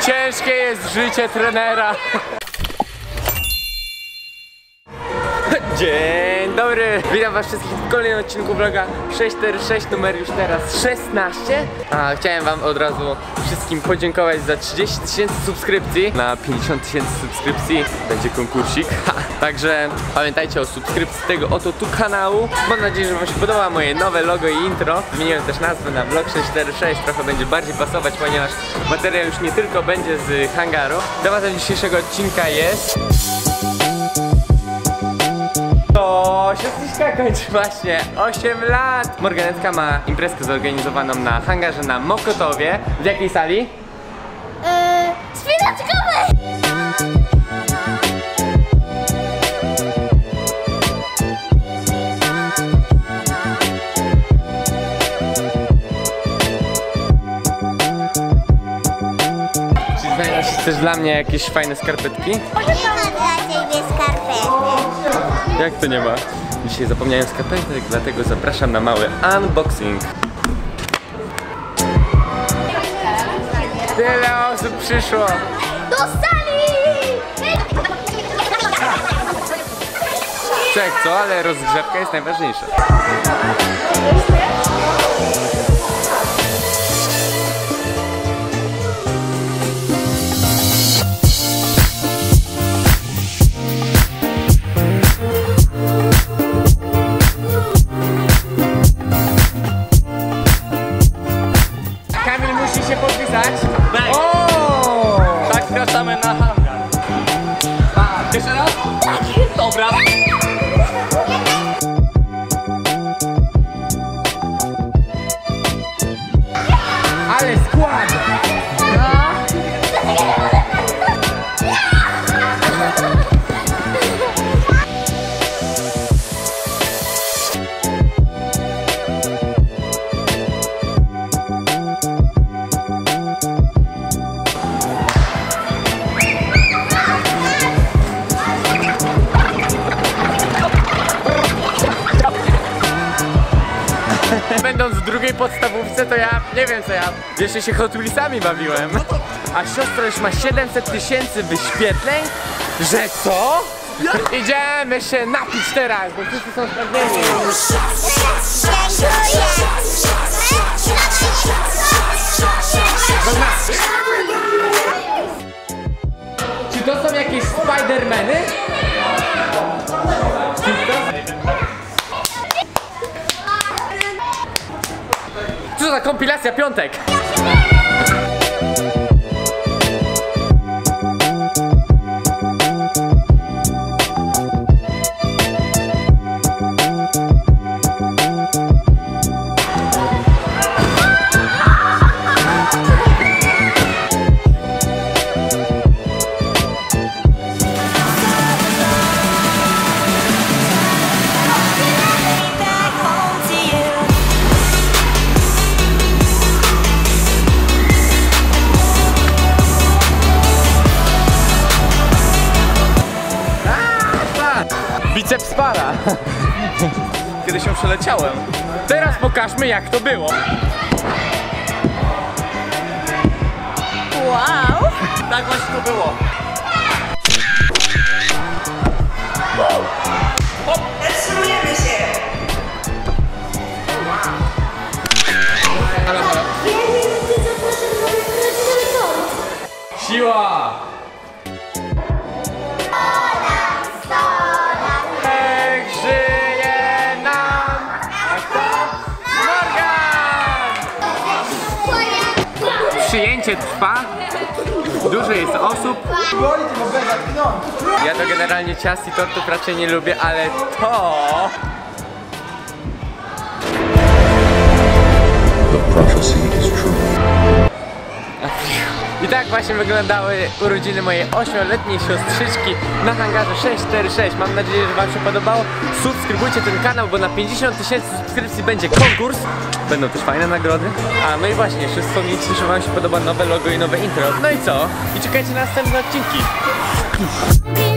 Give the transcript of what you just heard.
Ciężkie jest życie trenera. Dzień dobry, witam was wszystkich w kolejnym odcinku vloga 646, numer już teraz 16. Chciałem wam od razu wszystkim podziękować za 30 000 subskrypcji. Na 50 000 subskrypcji będzie konkursik. Także pamiętajcie o subskrypcji tego oto tu kanału. Mam nadzieję, że wam się podoba moje nowe logo i intro. Zmieniłem też nazwę na vlog 646, trochę będzie bardziej pasować, ponieważ materiał już nie tylko będzie z hangaru. Tematem dzisiejszego odcinka jest... To siostrzyska kończy właśnie 8 lat. Morganetka ma imprezkę zorganizowaną na hangarze na Mokotowie. W jakiej sali? Spinaczkowej! Czy znajdziesz też dla mnie jakieś fajne skarpetki? Nie ma dla ciebie skarpety. Jak to nie ma? Dzisiaj zapomniałem skarpetek, dlatego zapraszam na mały unboxing. Tyle osób przyszło! Do sali! Czek co, ale rozgrzewka jest najważniejsza. Kamil musi się podpisać. Tak. O! Tak wracamy na hangar. Jeszcze raz? Tak. Dobra. Ale skład! Będąc w drugiej podstawówce, to ja nie wiem co ja jeszcze się Hot Wheelsami bawiłem. A siostra już ma 700 000 wyświetleń? Że co? Idziemy się napić teraz, bo wszyscy są spragnieni. Czy to są jakieś Spidermany? Co za kompilacja piątek? Biceps para. Kiedy się przeleciałem. Teraz pokażmy jak to było. Wow! Tak właśnie to było. Zatrzymujemy się! Siła! Niech żyje nam! A kto? Morgan! Przyjęcie trwa. Dużo jest osób. Ja to generalnie ciast i tortów raczej nie lubię, ale to... The prophecy is true. I tak właśnie wyglądały urodziny mojej 8-letniej siostrzyczki na hangarze 646. Mam nadzieję, że wam się podobało. Subskrybujcie ten kanał, bo na 50 000 subskrypcji będzie konkurs. Będą też fajne nagrody. No i właśnie, jeszcze wspomnijcie, że wam się podoba nowe logo i nowe intro. No i co? I czekajcie na następne odcinki.